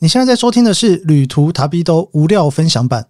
你现在在收听的是旅途塔比兜无料分享版。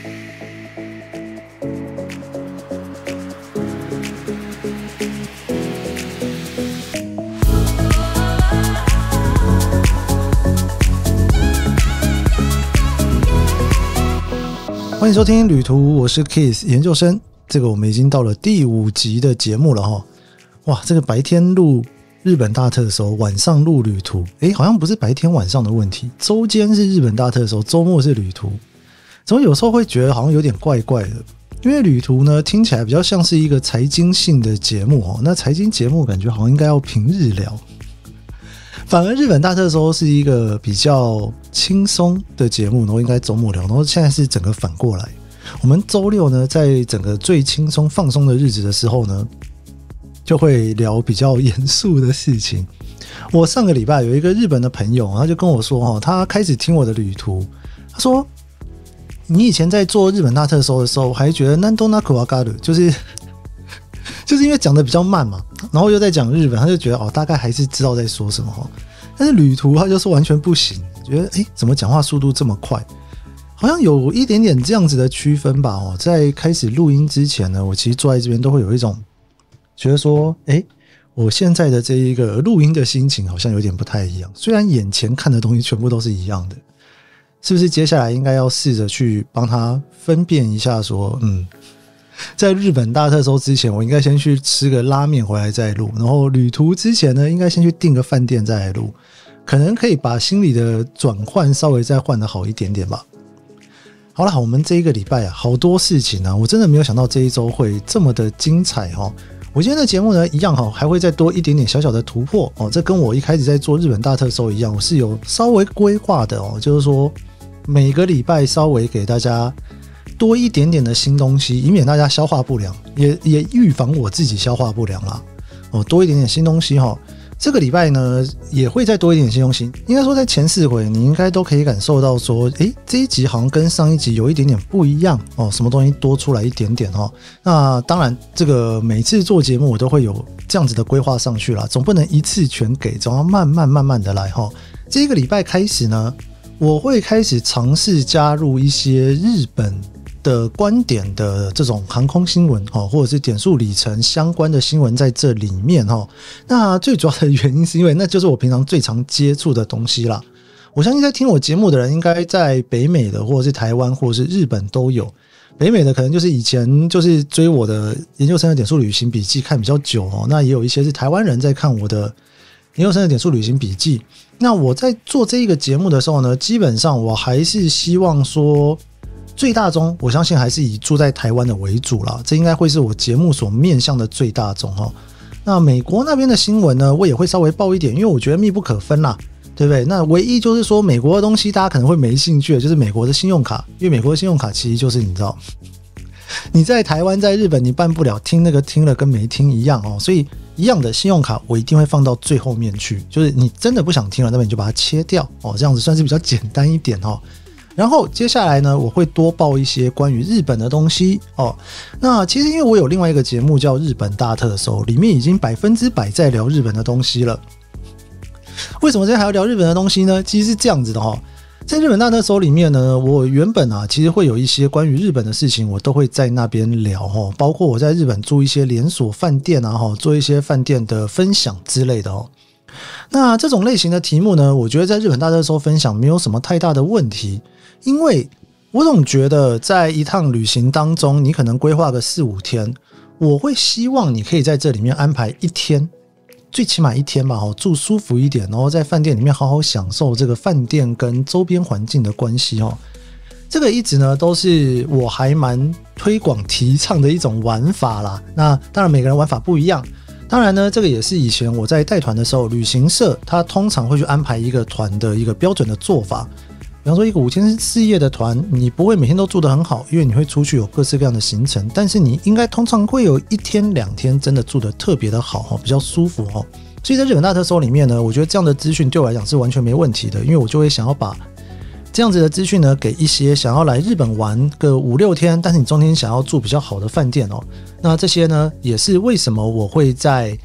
欢迎收听旅途，我是 Keith 研究生。这个我们已经到了第5集的节目了齁。哇，这个白天录日本大特搜，晚上录旅途，好像不是白天晚上的问题，周间是日本大特搜，周末是旅途。怎么有时候会觉得好像有点怪怪的？因为旅途呢听起来比较像是一个财经性的节目齁，那财经节目感觉好像应该要平日聊，反而日本大特搜是一个比较轻松的节目，然后应该周末聊，然后现在是整个反过来。我们周六呢，在整个最轻松放松的日子的时候呢，就会聊比较严肃的事情。我上个礼拜有一个日本的朋友，他就跟我说，他开始听我的旅途，他说你以前在做日本大特搜的时候，还觉得なんとなくわかる，就是因为讲的比较慢嘛，然后又在讲日本，他就觉得大概还是知道在说什么。但是旅途他就说完全不行，觉得怎么讲话速度这么快？好像有一点点这样子的区分吧。在开始录音之前呢，我其实坐在这边都会有一种觉得说，我现在的这一个录音的心情好像有点不太一样。虽然眼前看的东西全部都是一样的，是不是接下来应该要试着去帮他分辨一下说，在日本大特搜之前，我应该先去吃个拉面回来再录，然后旅途之前呢，应该先去订个饭店再来录，可能可以把心理的转换稍微再换得好一点点吧。好了，我们这一个礼拜好多事情啊，我真的没有想到这一周会这么的精彩齁。我今天的节目呢，一样还会再多一点点小小的突破这跟我一开始在做日本大特搜一样，我是有稍微规划的就是说每个礼拜稍微给大家多一点点的新东西，以免大家消化不良，也预防我自己消化不良啦。多一点点新东西这个礼拜呢也会再多一点新东西。应该说在前4回你应该都可以感受到说，这一集好像跟上一集有一点点不一样什么东西多出来一点点那当然这个每次做节目我都会有这样子的规划上去啦，总不能一次全给，总要慢慢的来这个礼拜开始呢，我会开始尝试加入一些日本的观点的这种航空新闻或者是点数里程相关的新闻在这里面那最主要的原因是因为那就是我平常最常接触的东西啦。我相信在听我节目的人应该在北美的或者是台湾或者是日本都有。北美的可能就是以前就是追我的研究生的点数旅行笔记看比较久那也有一些是台湾人在看我的研究生的点数旅行笔记。那我在做这一个节目的时候呢，基本上我还是希望说最大宗我相信还是以住在台湾的为主啦，这应该会是我节目所面向的最大宗那美国那边的新闻呢，我也会稍微报一点，因为我觉得密不可分啦，对不对？那唯一就是说美国的东西大家可能会没兴趣的就是美国的信用卡，因为美国的信用卡其实就是你知道你在台湾在日本你办不了，听那个听了跟没听一样所以一样的信用卡我一定会放到最后面去，就是你真的不想听了那边你就把它切掉这样子算是比较简单一点然后接下来呢，我会多报一些关于日本的东西那其实因为我有另外一个节目叫日本大特搜，里面已经100%在聊日本的东西了。为什么现在还要聊日本的东西呢？其实是这样子的在日本大特搜里面呢，我原本其实会有一些关于日本的事情我都会在那边聊包括我在日本住一些连锁饭店做一些饭店的分享之类的那这种类型的题目呢，我觉得在日本大特搜分享没有什么太大的问题，因为我总觉得在一趟旅行当中你可能规划个4-5天，我会希望你可以在这里面安排1天，最起码1天吧住舒服一点，然后在饭店里面好好享受这个饭店跟周边环境的关系这个一直呢都是我还蛮推广提倡的一种玩法啦。那当然每个人玩法不一样，当然呢这个也是以前我在带团的时候，旅行社他通常会去安排一个团的一个标准的做法。比方说一个5天4夜的团，你不会每天都住得很好，因为你会出去有各式各样的行程，但是你应该通常会有1天2天真的住得特别的好比较舒服所以在日本大特搜里面呢，我觉得这样的资讯对我来讲是完全没问题的，因为我就会想要把这样子的资讯呢给一些想要来日本玩个5-6天，但是你中间想要住比较好的饭店那这些呢也是为什么我会在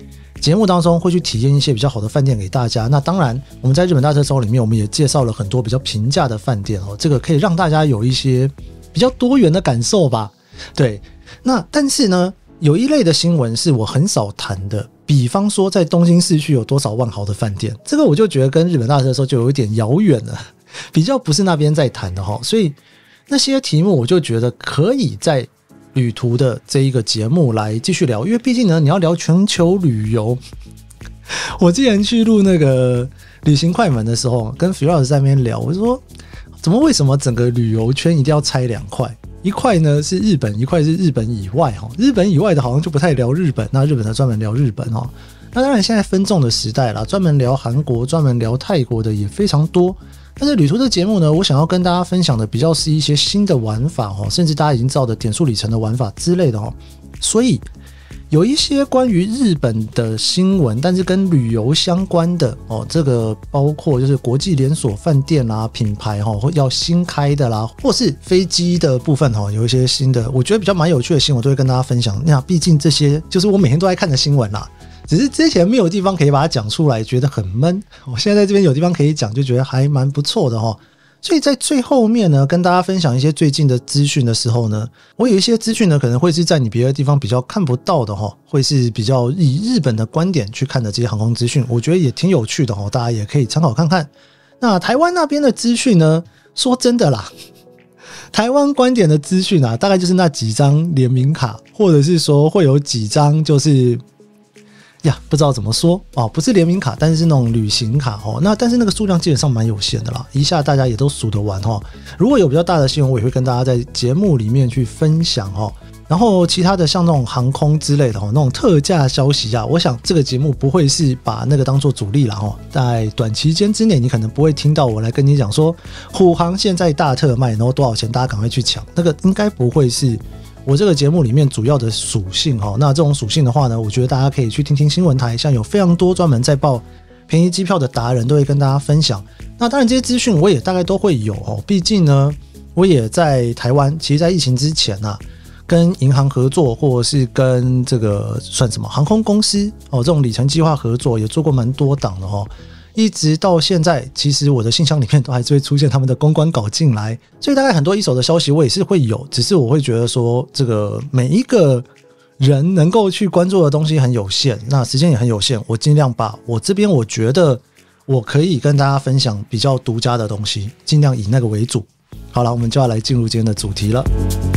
节目当中会去体验一些比较好的饭店给大家。那当然我们在日本大特搜里面我们也介绍了很多比较平价的饭店这个可以让大家有一些比较多元的感受吧。对，那但是呢有一类的新闻是我很少谈的，比方说在东京市区有多少万豪的饭店，这个我就觉得跟日本大特搜就有一点遥远了，比较不是那边在谈的所以那些题目我就觉得可以在旅途的这一个节目来继续聊，因为毕竟呢你要聊全球旅游。我之前去录那个旅行快门的时候跟 Firas 在那边聊，我就说为什么整个旅游圈一定要拆两块，一块呢是日本，一块是日本以外日本以外的好像就不太聊日本，那日本的专门聊日本那当然现在分众的时代啦，专门聊韩国专门聊泰国的也非常多。但是旅途的节目呢，我想要跟大家分享的比较是一些新的玩法甚至大家已经知道的点数里程的玩法之类的所以有一些关于日本的新闻，但是跟旅游相关的这个包括就是国际连锁饭店啦、品牌要新开的啦，或是飞机的部分有一些新的，我觉得比较蛮有趣的新闻，我都会跟大家分享。那毕竟这些就是我每天都在看的新闻啦。只是之前没有地方可以把它讲出来，觉得很闷。我现在在这边有地方可以讲，就觉得还蛮不错的所以在最后面呢，跟大家分享一些最近的资讯的时候呢，我有一些资讯呢，可能会是在你别的地方比较看不到的会是比较以日本的观点去看的这些航空资讯，我觉得也挺有趣的大家也可以参考看看。那台湾那边的资讯呢，说真的啦，台湾观点的资讯大概就是那几张联名卡，或者是说会有几张就是不知道怎么说不是联名卡，但是那种旅行卡那但是那个数量基本上蛮有限的啦，一下大家也都数得完如果有比较大的新闻，我也会跟大家在节目里面去分享然后其他的像那种航空之类的那种特价消息我想这个节目不会是把那个当做主力啦在短期间之内你可能不会听到我来跟你讲说虎航现在大特卖然后多少钱大家赶快去抢，那个应该不会是我这个节目里面主要的属性那这种属性的话呢，我觉得大家可以去听听新闻台，像有非常多专门在报便宜机票的达人都会跟大家分享。那当然这些资讯我也大概都会有毕竟呢我也在台湾，其实在疫情之前跟银行合作，或者是跟这个算什么航空公司这种里程计划合作，也做过蛮多档的一直到现在，其实我的信箱里面都还是会出现他们的公关稿进来，所以大概很多一手的消息我也是会有，只是我会觉得说这个每一个人能够去关注的东西很有限，那时间也很有限，我尽量把我这边我觉得我可以跟大家分享比较独家的东西，尽量以那个为主。好了，我们就要来进入今天的主题了。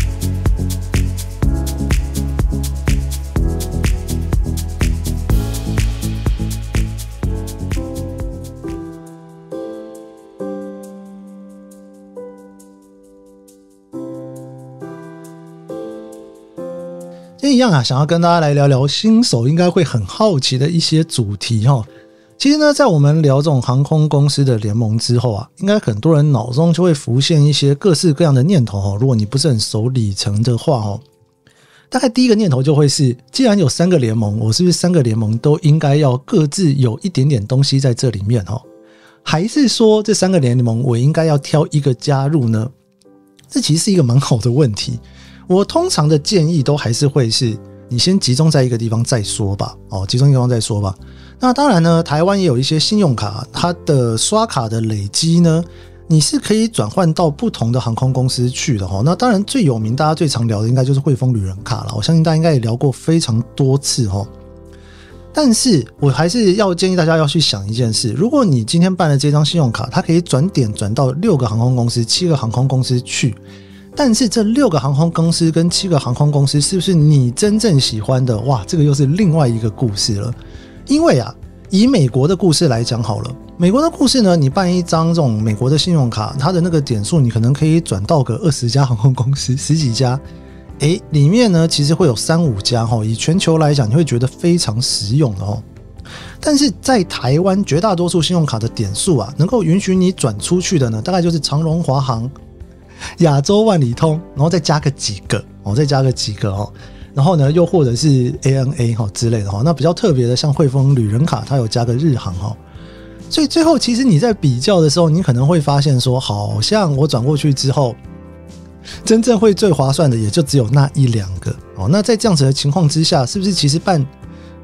今天一样想要跟大家来聊聊新手应该会很好奇的一些主题其实呢，在我们聊这种航空公司的联盟之后应该很多人脑中就会浮现一些各式各样的念头如果你不是很熟里程的话大概第一个念头就会是，既然有3个联盟，我是不是3个联盟都应该要各自有一点点东西在这里面还是说这3个联盟我应该要挑一个加入呢？这其实是一个蛮好的问题。我通常的建议都还是会是你先集中在一个地方再说吧集中一个地方再说吧。那当然呢，台湾也有一些信用卡，它的刷卡的累积呢，你是可以转换到不同的航空公司去的那当然最有名大家最常聊的应该就是汇丰旅人卡了，我相信大家应该也聊过非常多次但是我还是要建议大家要去想一件事，如果你今天办了这张信用卡，它可以转点转到6个航空公司7个航空公司去，但是这6个航空公司跟7个航空公司是不是你真正喜欢的？哇，这个又是另外一个故事了。因为以美国的故事来讲好了，美国的故事呢，你办一张这种美国的信用卡，它的那个点数你可能可以转到个20家航空公司，10几家里面呢其实会有3-5家以全球来讲你会觉得非常实用的但是在台湾绝大多数信用卡的点数能够允许你转出去的呢，大概就是长荣、华航、亚洲万里通，然后再加个几个然后呢又或者是 ANA 之类的那比较特别的像汇丰旅人卡它有加个日航所以最后其实你在比较的时候，你可能会发现说，好像我转过去之后真正会最划算的也就只有那1-2个那在这样子的情况之下，是不是其实办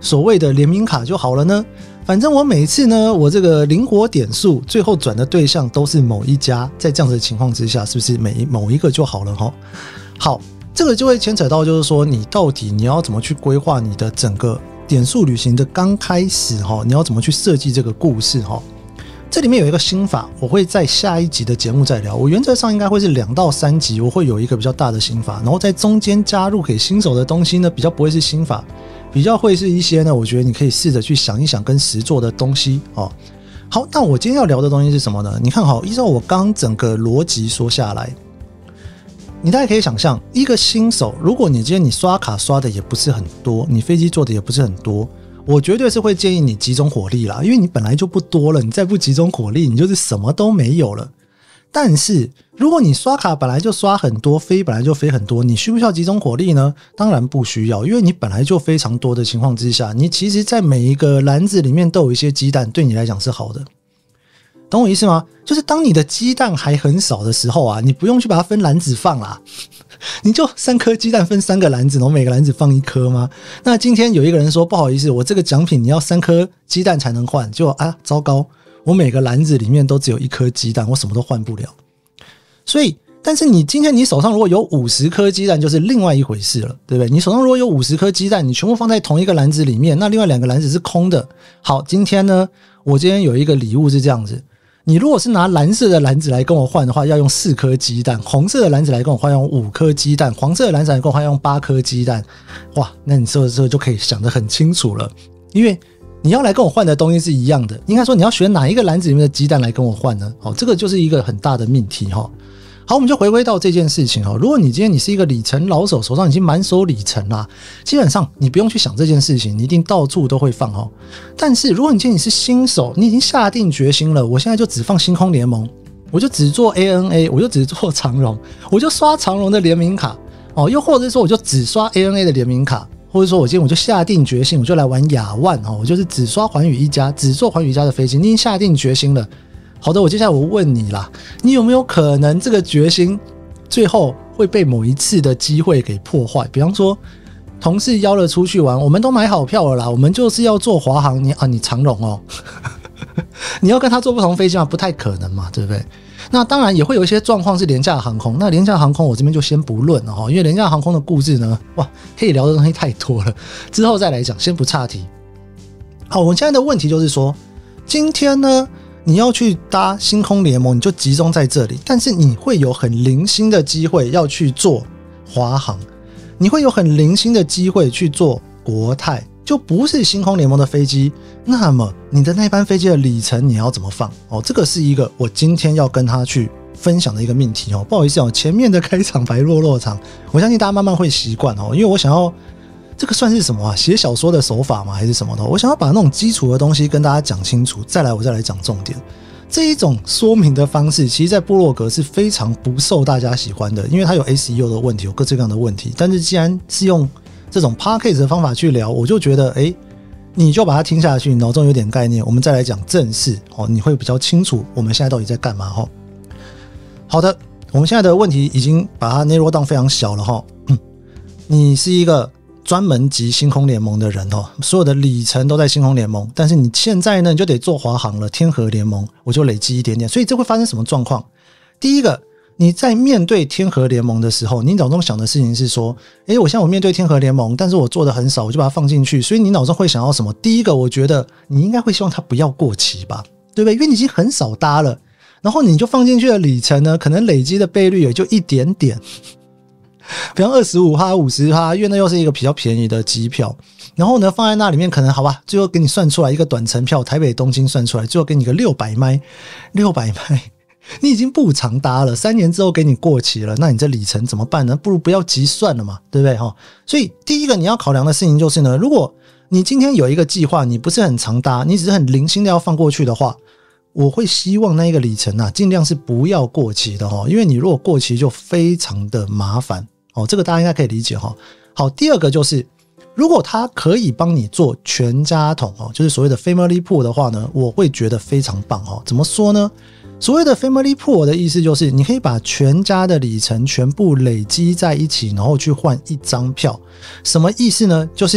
所谓的联名卡就好了呢？反正我每次呢，我这个灵活点数最后转的对象都是某一家，在这样的情况之下，是不是某一个就好了齁？好，这个就会牵扯到就是说，你到底你要怎么去规划你的整个点数旅行的刚开始齁，你要怎么去设计这个故事齁？这里面有一个心法，我会在下一集的节目再聊。我原则上应该会是2到3集，我会有一个比较大的心法，然后在中间加入给新手的东西呢，比较不会是心法，比较会是一些呢，我觉得你可以试着去想一想跟实作的东西哦。好，那我今天要聊的东西是什么呢？你看好，依照我刚整个逻辑说下来，你大概可以想象，一个新手，如果你今天你刷卡刷的也不是很多，你飞机坐的也不是很多，我绝对是会建议你集中火力啦，因为你本来就不多了，你再不集中火力，你就是什么都没有了。但是如果你刷卡本来就刷很多，飞本来就飞很多，你需不需要集中火力呢？当然不需要，因为你本来就非常多的情况之下，你其实在每一个篮子里面都有一些鸡蛋，对你来讲是好的。懂我意思吗？就是当你的鸡蛋还很少的时候啊，你不用去把它分篮子放啦，你就3颗鸡蛋分3个篮子，然后每个篮子放1颗吗？那今天有一个人说不好意思，我这个奖品你要3颗鸡蛋才能换，就糟糕，我每个篮子里面都只有1颗鸡蛋，我什么都换不了。所以但是你今天你手上如果有50颗鸡蛋就是另外一回事了，对不对？你手上如果有50颗鸡蛋，你全部放在同一个篮子里面，那另外2个篮子是空的。好，今天呢，我今天有一个礼物是这样子，你如果是拿蓝色的篮子来跟我换的话，要用4颗鸡蛋；红色的篮子来跟我换，要用5颗鸡蛋；黄色的篮子来跟我换，要用8颗鸡蛋。哇，那你这个时候就可以想得很清楚了，因为你要来跟我换的东西是一样的，应该说你要选哪一个篮子里面的鸡蛋来跟我换呢？这个就是一个很大的命题。好，我们就回归到这件事情。如果你今天你是一个里程老手，手上已经满手里程啦，基本上你不用去想这件事情，你一定到处都会放。但是如果你今天你是新手，你已经下定决心了，我现在就只放星空联盟，我就只做 ANA， 我就只做长荣，我就刷长荣的联名卡，又或者说我就只刷 ANA 的联名卡，或者说我今天我就下定决心，我就来玩亚万，我就是只刷寰宇一家，只做寰宇一家的飞机，你已经下定决心了。好的，我接下来我问你啦，你有没有可能这个决心最后会被某一次的机会给破坏？比方说同事邀了出去玩，我们都买好票了啦，我们就是要坐华航，你长荣你要跟他坐不同飞机吗？不太可能嘛，对不对？那当然也会有一些状况是廉价航空，那廉价航空我这边就先不论了，因为廉价航空的故事呢，哇，可以聊的东西太多了，之后再来讲，先不岔题。好，我们现在的问题就是说，今天呢你要去搭星空联盟，你就集中在这里，但是你会有很零星的机会要去做华航，你会有很零星的机会去做国泰，就不是星空联盟的飞机，那么你的那班飞机的里程你要怎么放？这个是一个我今天要跟他去分享的一个命题。不好意思，前面的开场白落场，我相信大家慢慢会习惯，因为我想要这个算是什么啊？写小说的手法吗？还是什么的？我想要把那种基础的东西跟大家讲清楚，再来讲重点。这一种说明的方式，其实在部落格是非常不受大家喜欢的，因为它有 SEO 的问题，有各式各样的问题。但是既然是用这种 Podcast 的方法去聊，我就觉得你就把它听下去，脑中有点概念，我们再来讲正事，你会比较清楚我们现在到底在干嘛。好的，我们现在的问题已经把它 narrow down 非常小了。你是一个专门集星空联盟的人，所有的里程都在星空联盟，但是你现在呢，你就得做华航了，天河联盟我就累积一点点。所以这会发生什么状况？第一个，你在面对天河联盟的时候，你脑中想的事情是说，我现在我面对天河联盟，但是我做的很少，我就把它放进去，所以你脑中会想要什么？第一个，我觉得你应该会希望它不要过期吧，对不对？因为你已经很少搭了，然后你就放进去的里程呢，可能累积的倍率也就一点点，比方 25%、50%， 因为那又是一个比较便宜的机票，然后呢放在那里面，可能好吧，最后给你算出来一个短程票，台北东京算出来，最后给你个600迈，你已经不常搭了，3年之后给你过期了，那你这里程怎么办呢？不如不要急算了嘛，对不对？所以第一个你要考量的事情就是呢，如果你今天有一个计划，你不是很常搭，你只是很零星的要放过去的话，我会希望那一个里程尽量是不要过期的，因为你如果过期就非常的麻烦，这个大家应该可以理解。好，第二个就是如果它可以帮你做全家桶，就是所谓的 family pool 的话呢，我会觉得非常棒。怎么说呢？所谓的 family pool 的意思就是你可以把全家的里程全部累积在一起，然后去换一张票。什么意思呢？就是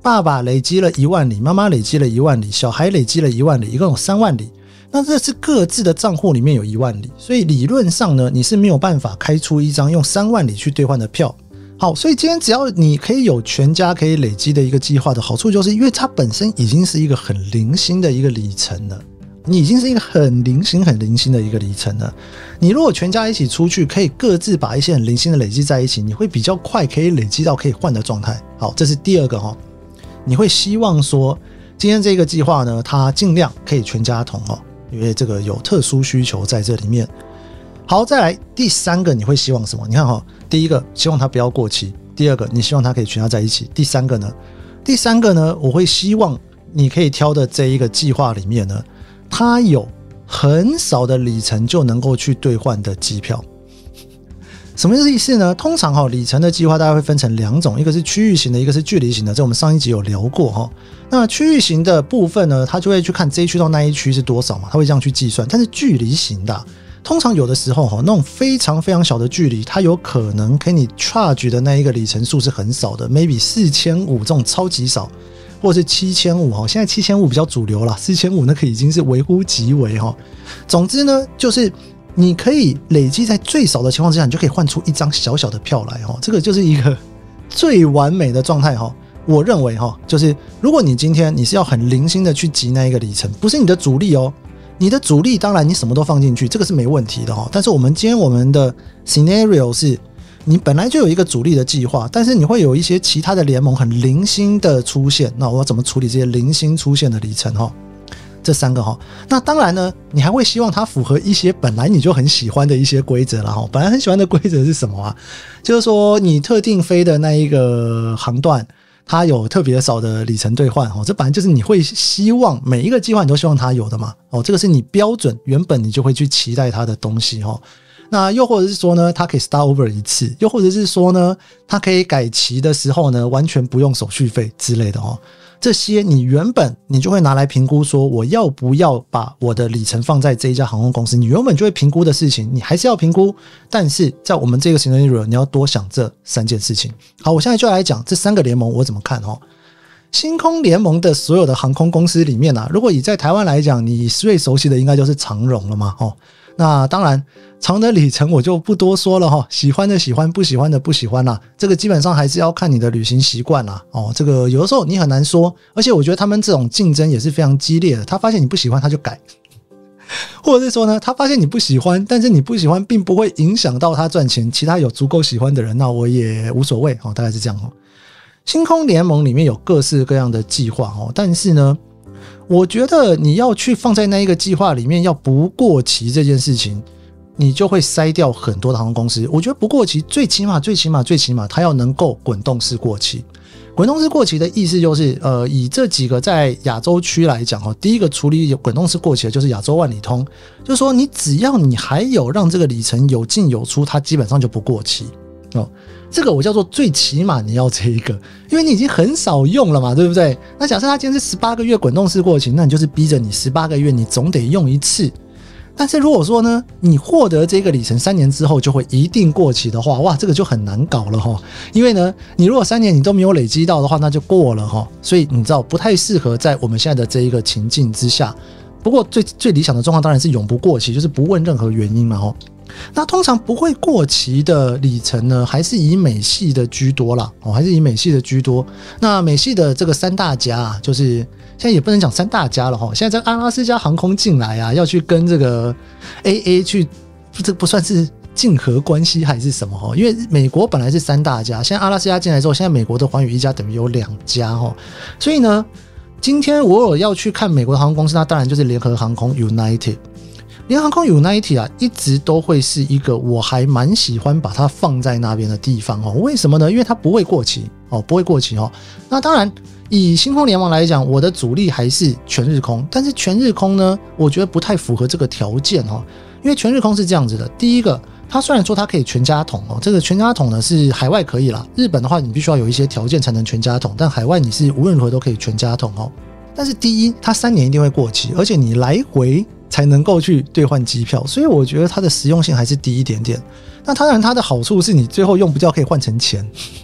爸爸累积了1万里，妈妈累积了1万里，小孩累积了1万里，一共有3万里。那这是各自的账户里面有1万里，所以理论上呢，你是没有办法开出一张用3万里去兑换的票。好，所以今天只要你可以有全家可以累积的一个计划的好处，就是因为它本身已经是一个很零星的一个里程了。你已经是一个很零星的一个里程了。你如果全家一起出去，可以各自把一些很零星的累积在一起，你会比较快可以累积到可以换的状态。好，这是第二个齁，你会希望说今天这个计划呢，它尽量可以全家桶齁，因为这个有特殊需求在这里面。好，再来第3个，你会希望什么？你看齁，第一个希望它不要过期，第二个你希望它可以全家在一起，第三个呢，我会希望你可以挑的这一个计划里面呢，它有很少的里程就能够去兑换的机票。什么意思呢？通常里程的计划大概会分成2种，一个是区域型的，一个是距离型的，这我们上一集有聊过。那区域型的部分呢，它就会去看这一区到那一区是多少嘛，它会这样去计算。但是距离型的通常有的时候那种非常非常小的距离，它有可能给你 charge 的那一个里程数是很少的， maybe 4500这种超级少，或者是7500，现在7500比较主流啦，4500那个已经是微乎其微。总之呢，就是你可以累积在最少的情况之下，你就可以换出一张小小的票来。这个就是一个最完美的状态。我认为就是如果你今天你是要很零星的去集那一个里程，不是你的主力你的主力当然你什么都放进去，这个是没问题的。但是我们今天我们的 scenario 是你本来就有一个主力的计划，但是你会有一些其他的联盟很零星的出现，那我要怎么处理这些零星出现的里程？这3个。那当然呢，你还会希望它符合一些本来你就很喜欢的一些规则啦。本来很喜欢的规则是什么啊？就是说你特定飞的那一个航段，它有特别少的里程兑换。这本来就是你会希望每一个计划你都希望它有的嘛。这个是你标准原本你就会去期待它的东西。那又或者是说呢，它可以 start over 一次，又或者是说呢，它可以改期的时候呢，完全不用手续费之类的。这些你原本你就会拿来评估说，我要不要把我的里程放在这一家航空公司，你原本就会评估的事情，你还是要评估，但是在我们这个 scenario 你要多想这3件事情。好，我现在就来讲这3个联盟我怎么看。星空联盟的所有的航空公司里面如果以在台湾来讲，你最熟悉的应该就是长荣了嘛。那当然长的里程我就不多说了，喜欢的喜欢，不喜欢的不喜欢啦，这个基本上还是要看你的旅行习惯啦。这个有的时候你很难说，而且我觉得他们这种竞争也是非常激烈的，他发现你不喜欢他就改，或者是说呢，他发现你不喜欢，但是你不喜欢并不会影响到他赚钱，其他有足够喜欢的人，那我也无所谓，大概是这样。星空联盟里面有各式各样的计划，但是呢，我觉得你要去放在那一个计划里面要不过期这件事情，你就会筛掉很多的航空公司。我觉得不过期最起码它要能够滚动式过期。滚动式过期的意思就是以这几个在亚洲区来讲，第一个处理滚动式过期的就是亚洲万里通，就是说你只要你还有让这个里程有进有出，它基本上就不过期。这个我叫做最起码你要这一个，因为你已经很少用了嘛，对不对？那假设它今天是18个月滚动式过期，那你就是逼着你18个月你总得用一次。但是如果说呢，你获得这个里程3年之后就会一定过期的话，哇，这个就很难搞了。因为呢，你如果3年你都没有累积到的话，那就过了。所以你知道不太适合在我们现在的这一个情境之下。不过最理想的状况当然是永不过期，就是不问任何原因嘛。那通常不会过期的里程呢，还是以美系的居多啦，还是以美系的居多。那美系的这个3大家就是现在也不能讲3大家了，现在这阿拉斯加航空进来要去跟这个 AA 去，这不算是竞合关系还是什么？因为美国本来是3大家，现在阿拉斯加进来之后，现在美国的寰宇一家等于有2家。所以呢，今天我有要去看美国的航空公司，那当然就是联合航空 United。联合航空 United 一直都会是一个我还蛮喜欢把它放在那边的地方。为什么呢？因为它不会过期，不会过期。那当然以星空联盟来讲，我的主力还是全日空，但是全日空呢，我觉得不太符合这个条件。因为全日空是这样子的，第一个，它虽然说它可以全家桶，这个全家桶呢是海外可以啦，日本的话你必须要有一些条件才能全家桶，但海外你是无论如何都可以全家桶。但是第一，它3年一定会过期，而且你来回才能够去兑换机票，所以我觉得它的实用性还是低一点点。那当然它的好处是你最后用不掉可以换成钱，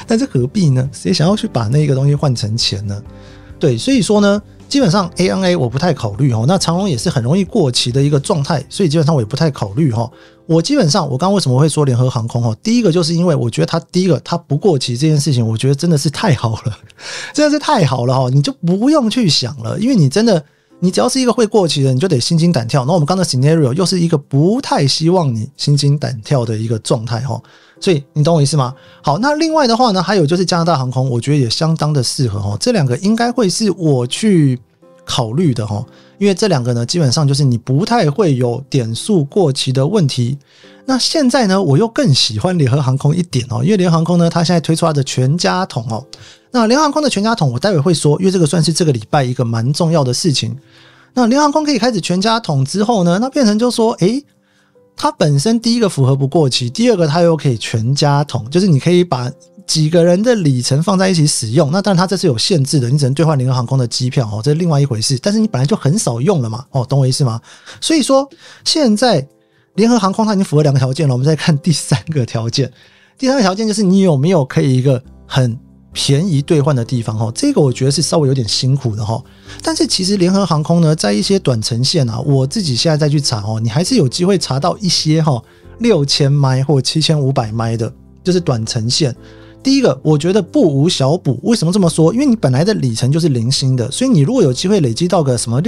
但是何必呢？谁想要去把那个东西换成钱呢？对，所以说呢，基本上 ANA 我不太考虑那长荣也是很容易过期的一个状态，所以基本上我也不太考虑我基本上我刚刚为什么会说联合航空第一个就是因为我觉得它不过期这件事情，我觉得真的是太好了，真的是太好了你就不用去想了，因为你只要是一个会过期的，你就得心惊胆跳。然后我们刚才的 scenario 又是一个不太希望你心惊胆跳的一个状态所以你懂我意思吗？好，那另外的话呢，还有就是加拿大航空，我觉得也相当的适合这两个应该会是我去考虑的因为这两个呢，基本上就是你不太会有点数过期的问题。那现在呢，我又更喜欢联合航空一点因为联合航空呢，它现在推出它的全家桶那联合航空的全家桶我待会会说，因为这个算是这个礼拜一个蛮重要的事情。那联合航空可以开始全家桶之后呢，那变成就说它本身第一个符合不过期，第二个它又可以全家桶，就是你可以把几个人的里程放在一起使用。那当然它这是有限制的，你只能兑换联合航空的机票这是另外一回事，但是你本来就很少用了嘛懂我意思吗？所以说现在联合航空它已经符合两个条件了，我们再看第三个条件。第三个条件就是你有没有可以一个很便宜兑换的地方这个我觉得是稍微有点辛苦的但是其实联合航空呢，在一些短程线我自己现在再去查你还是有机会查到一些6000迈或7500迈的，就是短程线。第一个我觉得不无小补，为什么这么说？因为你本来的里程就是零星的，所以你如果有机会累积到个什么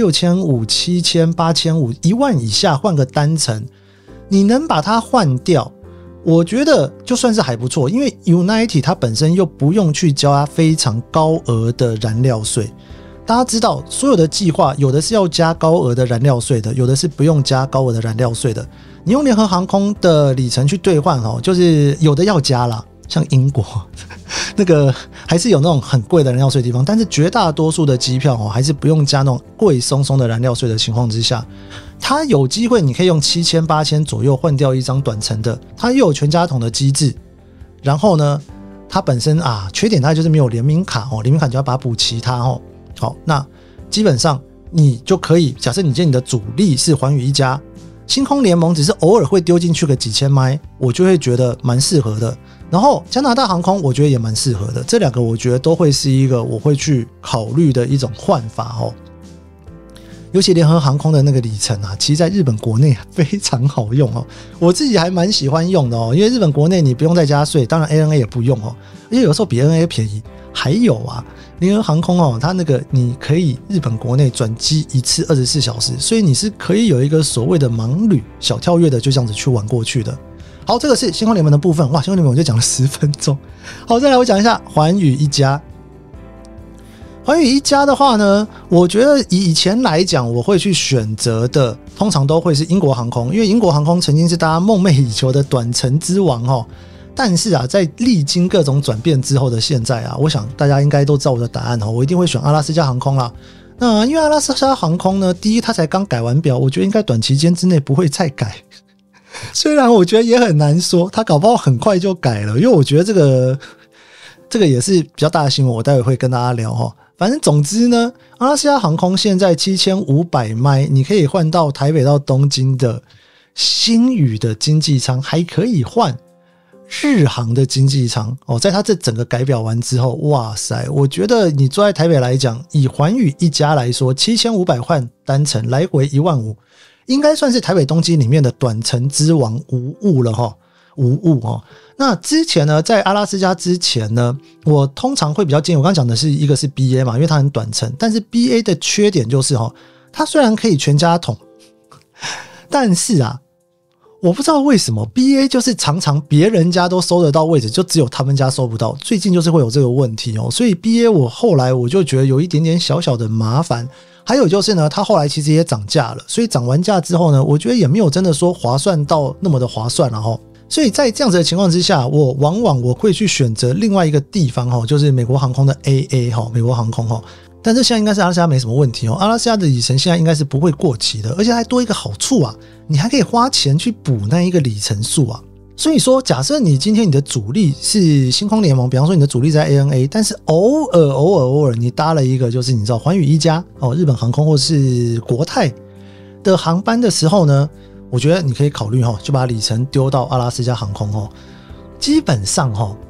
6500、7000、8500、10000以下换个单程，你能把它换掉，我觉得就算是还不错。因为 United 它本身又不用去交它非常高额的燃料税。大家知道所有的计划有的是要加高额的燃料税的，有的是不用加高额的燃料税的。你用联合航空的里程去兑换就是有的要加啦，像英国那个还是有那种很贵的燃料税的地方，但是绝大多数的机票还是不用加那种贵松松的燃料税的情况之下，它有机会你可以用7000、8000左右换掉一张短程的，它又有全家桶的机制。然后呢，它本身缺点它就是没有联名卡联名卡就要把它补齐它好，那基本上你就可以，假设你今天你的主力是寰宇一家，星空联盟只是偶尔会丢进去个几千迈，我就会觉得蛮适合的。然后加拿大航空我觉得也蛮适合的，这两个我觉得都会是一个我会去考虑的一种换法尤其联合航空的那个里程其实在日本国内非常好用我自己还蛮喜欢用的因为日本国内你不用再加税，当然 ANA 也不用而且有时候比 ANA 便宜。还有联合航空它那个你可以日本国内转机一次24小时，所以你是可以有一个所谓的盲旅小跳跃的，就这样子去玩过去的。好，这个是星空联盟的部分。哇，星空联盟我就讲了10分钟。好，再来我讲一下寰宇一家。寰宇一家的话呢，我觉得以前来讲我会去选择的通常都会是英国航空，因为英国航空曾经是大家梦寐以求的短程之王但是在历经各种转变之后的现在我想大家应该都知道我的答案我一定会选阿拉斯加航空啦。那因为阿拉斯加航空呢，第一它才刚改完表，我觉得应该短期间之内不会再改。虽然我觉得也很难说，它搞不好很快就改了，因为我觉得这个也是比较大的新闻，我待会会跟大家聊反正总之呢，阿拉斯加航空现在7500迈你可以换到台北到东京的星宇的经济舱，还可以换日航的经济舱在它这整个改表完之后，哇塞，我觉得你坐在台北来讲，以寰宇一家来说，7500换单程来回15000，应该算是台北东京里面的短程之王，无误了无误那之前呢，在阿拉斯加之前呢，我通常会比较建议，我刚刚讲的是一个是 BA 嘛，因为它很短程，但是 BA 的缺点就是它虽然可以全家桶，但是我不知道为什么 BA 就是常常别人家都收得到位置，就只有他们家收不到，最近就是会有这个问题所以 BA 我后来我就觉得有一点点小小的麻烦。还有就是呢，它后来其实也涨价了，所以涨完价之后呢，我觉得也没有真的说划算到那么的划算了所以在这样子的情况之下，我往往会去选择另外一个地方就是美国航空的 AA 美国航空但是现在应该是阿拉斯加没什么问题阿拉斯加的里程现在应该是不会过期的，而且还多一个好处你还可以花钱去补那一个里程数所以说假设你今天你的主力是星空联盟，比方说你的主力在 ANA， 但是偶尔你搭了一个就是你知道寰宇一家日本航空或是国泰的航班的时候呢，我觉得你可以考虑就把里程丢到阿拉斯加航空基本上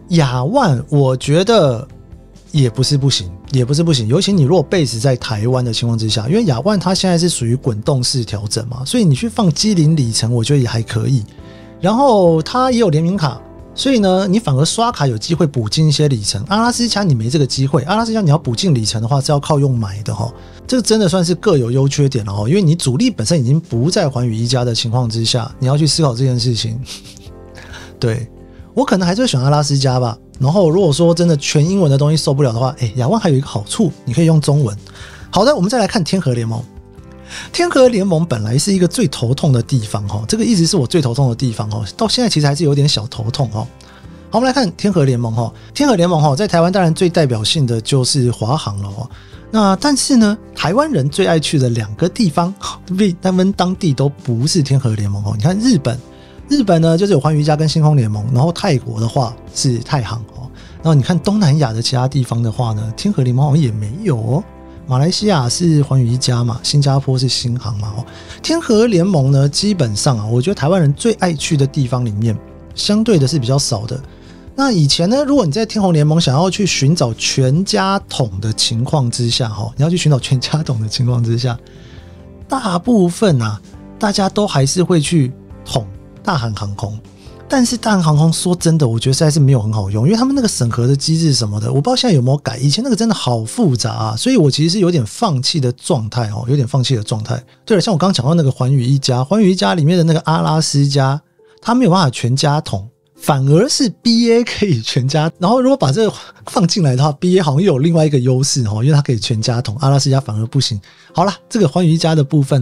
亚万我觉得也不是不行，尤其你如果 base 在台湾的情况之下，因为亚万它现在是属于滚动式调整嘛，所以你去放机灵里程我觉得也还可以，然后它也有联名卡，所以呢你反而刷卡有机会补进一些里程。阿拉斯加你没这个机会，阿拉斯加你要补进里程的话是要靠用买的齁，这个真的算是各有优缺点了齁，因为你主力本身已经不在寰宇一家的情况之下，你要去思考这件事情。对，我可能还是会选阿拉斯加吧，然后如果说真的全英文的东西受不了的话，亚万还有一个好处，你可以用中文。好的，我们再来看天河联盟。天河联盟本来是一个最头痛的地方，这个一直是我最头痛的地方，到现在其实还是有点小头痛。好，我们来看天河联盟。天河联盟在台湾当然最代表性的就是华航了。那但是呢，台湾人最爱去的2个地方，他们当地都不是天河联盟。你看日本呢就是有寰宇一家跟星空联盟，然后泰国的话是太航，然后你看东南亚的其他地方的话呢，天河联盟好像也没有。马来西亚是寰宇一家嘛，新加坡是新航嘛。天河联盟呢基本上我觉得台湾人最爱去的地方里面相对的是比较少的。那以前呢，如果你在天虹联盟想要去寻找全家桶的情况之下，你要去寻找全家桶的情况之下，大部分大家都还是会去捅大韩航空。但是大韩航空说真的，我觉得实在是没有很好用，因为他们那个审核的机制什么的，我不知道现在有没有改，以前那个真的好复杂所以我其实是有点放弃的状态。对了，像我刚刚讲到那个寰宇一家里面的那个阿拉斯加，它没有办法全家桶，反而是 BA 可以全家，然后如果把这个放进来的话， BA 好像又有另外一个优势，因为它可以全家桶，阿拉斯加反而不行。好啦，这个寰宇一家的部分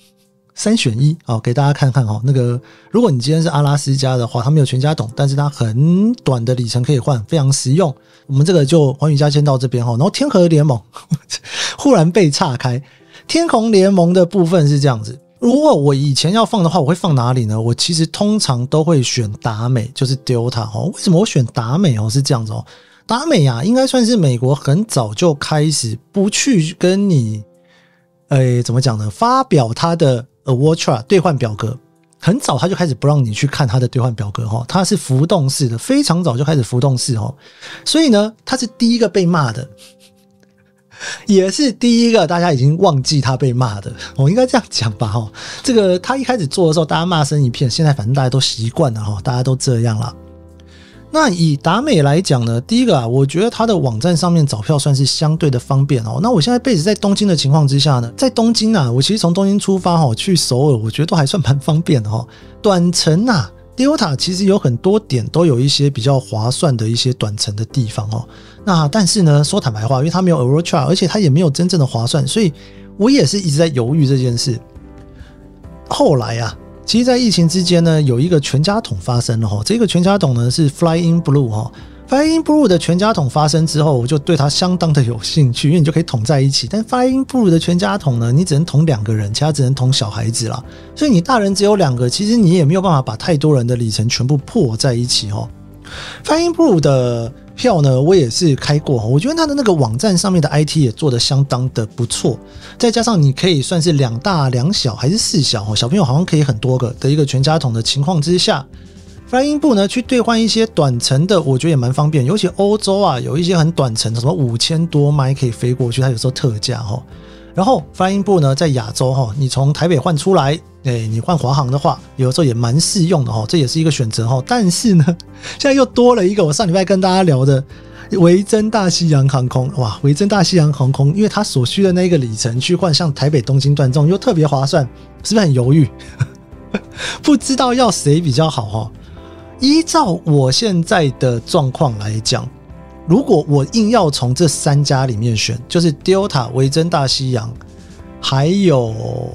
3选1，给大家看看那个，如果你今天是阿拉斯加的话，它没有全家桶，但是它很短的里程可以换，非常实用。我们这个就寰宇家先到这边，然后天河联盟忽然被岔开。天虹联盟的部分是这样子，如果我以前要放的话，我会放哪里呢？我其实通常都会选达美，就是 Delta。 为什么我选达美是这样子达美应该算是美国很早就开始不去跟你怎么讲呢，发表它的Award Chart 兑换表格，很早他就开始不让你去看他的兑换表格它是浮动式的，非常早就开始浮动式所以呢，他是第一个被骂的，也是第一个大家已经忘记他被骂的，我应该这样讲吧这个他一开始做的时候大家骂声一片，现在反正大家都习惯了大家都这样啦。那以达美来讲呢，第一个我觉得它的网站上面找票算是相对的方便那我现在 base 在东京的情况之下呢，在东京我其实从东京出发去首尔，我觉得都还算蛮方便的短程Delta 其实有很多点都有一些比较划算的一些短程的地方那但是呢，说坦白话，因为它没有 Award Chart， 而且它也没有真正的划算，所以我也是一直在犹豫这件事。后来其实在疫情之间呢，有一个全家桶发生了这个全家桶呢是 Flying Blue。Flying Blue 的全家桶发生之后，我就对它相当的有兴趣，因为你就可以桶在一起。但 Flying Blue 的全家桶呢，你只能桶2个人，其他只能桶小孩子啦。所以你大人只有2个，其实你也没有办法把太多人的里程全部破在一起Flying Blue 的票呢，我也是开过，我觉得它的那个网站上面的 IT 也做得相当的不错，再加上你可以算是2大2小还是4小，小朋友好像可以很多个的一个全家桶的情况之下，Flying Blue 呢去兑换一些短程的，我觉得也蛮方便，尤其欧洲有一些很短程的，什么5000多迈可以飞过去，它有时候特价然后 Flying Blue 呢在亚洲你从台北换出来，你换华航的话，有时候也蛮适用的这也是一个选择但是呢，现在又多了一个我上礼拜跟大家聊的维珍大西洋航空。哇，维珍大西洋航空，因为它所需的那个里程去换像台北东京段这种又特别划算，是不是很犹豫？不知道要谁比较好依照我现在的状况来讲，如果我硬要从这3家里面选，就是 Delta、 维珍大西洋还有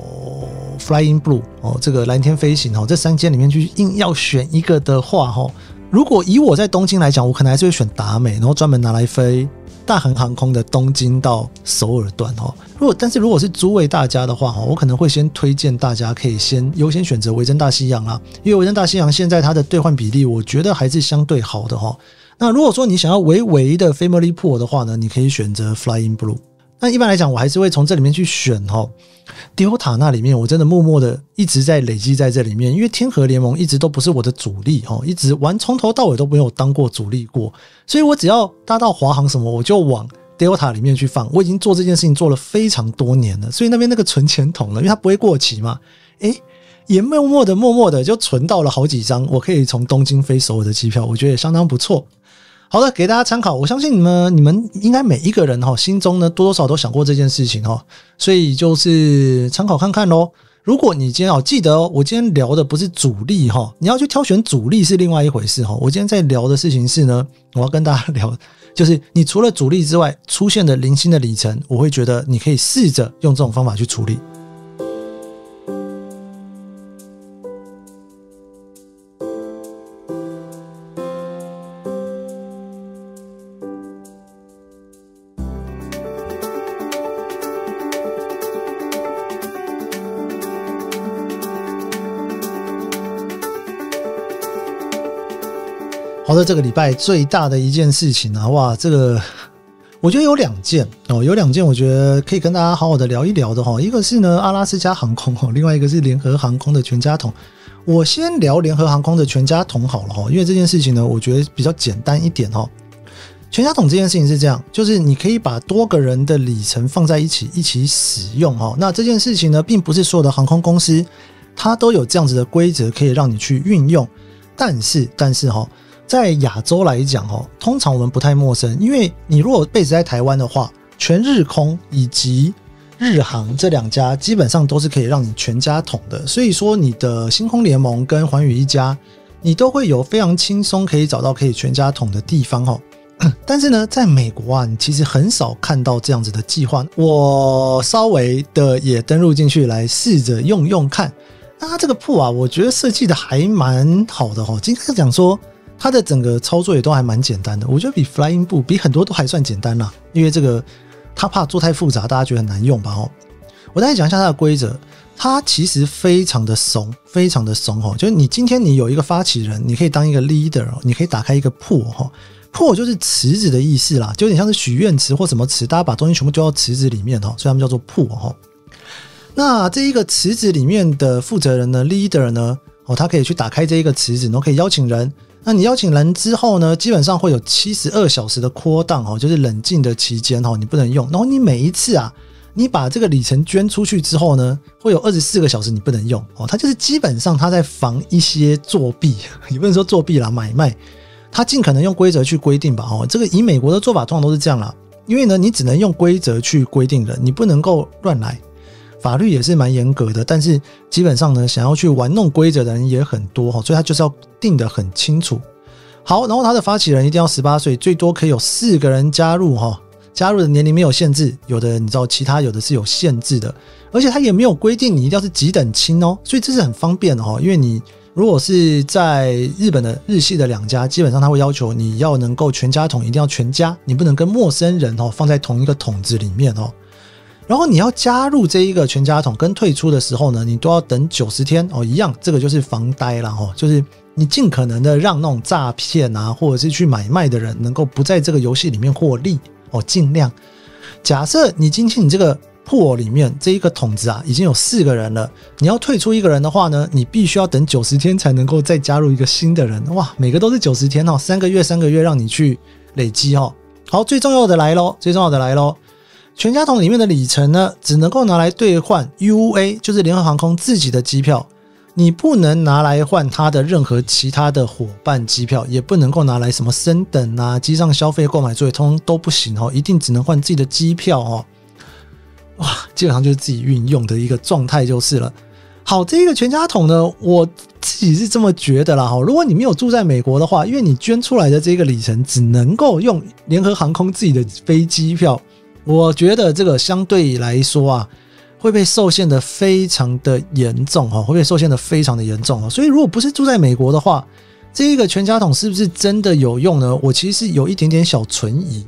Flying Blue 这个蓝天飞行这3间里面去硬要选一个的话如果以我在东京来讲，我可能还是会选达美，然后专门拿来飞大韩航空的东京到首尔段但是如果是诸位大家的话我可能会先推荐大家可以先优先选择维珍大西洋啦，因为维珍大西洋现在它的兑换比例我觉得还是相对好的那如果说你想要微微的 Family Pool 的话呢，你可以选择 Flying Blue。 那一般来讲，我还是会从这里面去选Delta 那里面，我真的默默的一直在累积在这里面，因为天河联盟一直都不是我的主力一直玩从头到尾都没有当过主力过，所以我只要搭到华航什么，我就往 Delta 里面去放。我已经做这件事情做了非常多年了，所以那边那个存钱筒呢，因为它不会过期嘛，也默默的就存到了好几张，我可以从东京飞首尔的机票，我觉得也相当不错。好的，给大家参考。我相信你们应该每一个人心中呢多多少少都想过这件事情所以就是参考看看咯。如果你今天记得我今天聊的不是主力你要去挑选主力是另外一回事我今天在聊的事情是呢，我要跟大家聊，就是你除了主力之外出现的零星的里程，我会觉得你可以试着用这种方法去处理。好的，这个礼拜最大的一件事情啊，哇，这个我觉得有两件我觉得可以跟大家好好的聊一聊的一个是呢阿拉斯加航空另外一个是联合航空的全家桶。我先聊联合航空的全家桶好了因为这件事情呢，我觉得比较简单一点全家桶这件事情是这样，就是你可以把多个人的里程放在一起使用那这件事情呢，并不是所有的航空公司它都有这样子的规则可以让你去运用，但是在亚洲来讲通常我们不太陌生，因为你如果base在台湾的话，全日空以及日航这两家基本上都是可以让你全家桶的，所以说你的星空联盟跟寰宇一家你都会有非常轻松可以找到可以全家桶的地方但是呢在美国啊，你其实很少看到这样子的计划，我稍微的也登入进去来试着用看。那它这个铺啊，我觉得设计的还蛮好的今天讲说它的整个操作也都还蛮简单的，我觉得比 Flying 部比很多都还算简单啦，因为这个它怕做太复杂大家觉得很难用吧我大概讲一下它的规则，它其实非常的松就是你今天你有一个发起人，你可以当一个 leader 你可以打开一个pool pool 就是池子的意思啦，就有点像是许愿池或什么池，大家把东西全部丢到池子里面所以他们叫做pool那这一个池子里面的负责人呢 leader 呢他可以去打开这一个池子，然后可以邀请人，那你邀请人之后呢，基本上会有72小时的cool down就是冷静的期间你不能用，然后你每一次啊你把这个里程捐出去之后呢，会有24个小时你不能用它就是基本上它在防一些作弊也不能说作弊啦，买卖它尽可能用规则去规定吧这个以美国的做法通常都是这样啦，因为呢你只能用规则去规定人，你不能够乱来，法律也是蛮严格的，但是基本上呢想要去玩弄规则的人也很多所以他就是要定得很清楚。好，然后他的发起人一定要18岁，最多可以有4个人加入加入的年龄没有限制，有的你知道其他有的是有限制的，而且他也没有规定你一定要是几等亲所以这是很方便的因为你如果是在日本的日系的两家，基本上他会要求你要能够全家桶，一定要全家，你不能跟陌生人放在同一个桶子里面然后你要加入这一个全家桶跟退出的时候呢，你都要等90天一样，这个就是防呆啦就是你尽可能的让那种诈骗啊或者是去买卖的人能够不在这个游戏里面获利尽量。假设你今天你这个pool里面这一个桶子啊已经有4个人了，你要退出一个人的话呢，你必须要等90天才能够再加入一个新的人，哇，每个都是90天3个月让你去累积好，最重要的来咯全家桶里面的里程呢，只能够拿来兑换 UA， 就是联合航空自己的机票，你不能拿来换它的任何其他的伙伴机票，也不能够拿来什么升等啊、机上消费购买作业通通都不行一定只能换自己的机票哇，基本上就是自己运用的一个状态就是了。好，这个全家桶呢，我自己是这么觉得啦如果你没有住在美国的话，因为你捐出来的这个里程只能够用联合航空自己的飞机票，我觉得这个相对来说啊，会被受限的非常的严重所以如果不是住在美国的话，这一个全家桶是不是真的有用呢？我其实有一点点小存疑